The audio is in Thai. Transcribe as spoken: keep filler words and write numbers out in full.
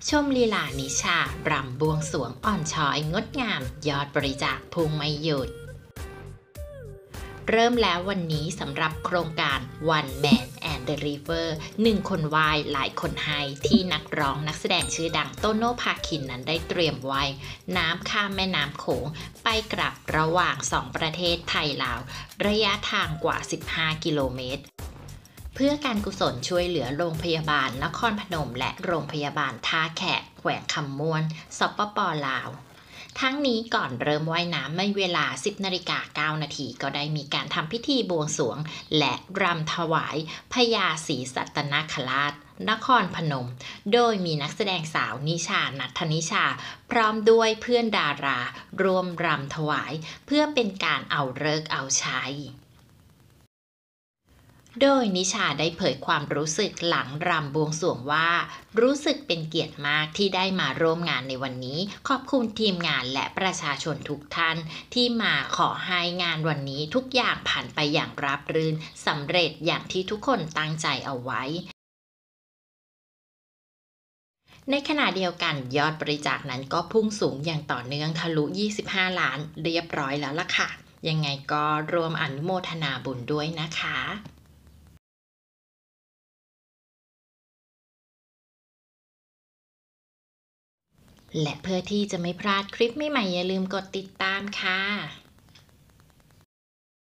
ชมลีลานิชารำบวงสรวงอ่อนช้อยงดงามยอดบริจาคพุ่งไม่หยุด เริ่มแล้ววันนี้สำหรับโครงการ One Man and the River หนึ่งคนวายหลายคนให้ที่นักร้องนักแสดงชื่อดังโตโน่ภาคินนั้นได้เตรียมไว้น้ำข้ามแม่น้ำโขงไปกลับระหว่างสองประเทศไทยลาวระยะทางกว่าสิบห้ากิโลเมตรเพื่อการกุศลช่วยเหลือโรงพยาบาลนครพนมและโรงพยาบาลท่าแขกแขวงคำม่วนสปป.ลาวทั้งนี้ก่อนเริ่มว่ายน้ำในเวลา สิบนาฬิกาเก้านาทีก็ได้มีการทำพิธีบวงสรวงและรำถวายพญาศรีสัตนคราชนครพนมโดยมีนักแสดงสาวนิชานัทธนิชาพร้อมด้วยเพื่อนดารารวมรำถวายเพื่อเป็นการเอาฤกษ์เอาชัยโดยนิชาได้เผยความรู้สึกหลังรำบวงสรวงว่ารู้สึกเป็นเกียรติมากที่ได้มาร่วมงานในวันนี้ขอบคุณทีมงานและประชาชนทุกท่านที่มาขอให้งานวันนี้ทุกอย่างผ่านไปอย่างราบรื่นสำเร็จอย่างที่ทุกคนตั้งใจเอาไว้ในขณะเดียวกันยอดบริจาคนั้นก็พุ่งสูงอย่างต่อเนื่องทะลุยี่สิบห้าล้านเรียบร้อยแล้วล่ะค่ะยังไงก็รวมอนุโมทนาบุญด้วยนะคะและเพื่อที่จะไม่พลาดคลิปใหม่ๆอย่าลืมกดติดตามค่ะ